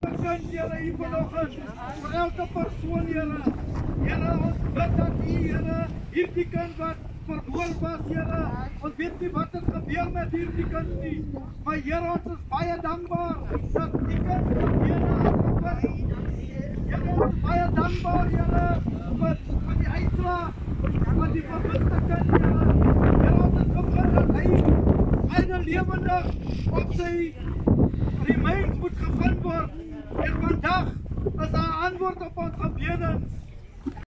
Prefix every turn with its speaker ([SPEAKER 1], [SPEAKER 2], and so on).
[SPEAKER 1] Kind, Here, hier vanoggend, vir elke persoon, Here. Here, ons bid dat U, Here, hierdie kind wat verhoor was, Here, ons weet nie wat het gebeur met hierdie kind nie, maar Here, ons is baie dankbaar dat die kind Here afgevind. Here, ons is baie dankbaar, Here, vir die uitslag van die vermiste kind, Here. Here, ons is gebid dat hy einde lewendig op sy remains moet gevind word. En vandag is daar antwoord op ons gebede.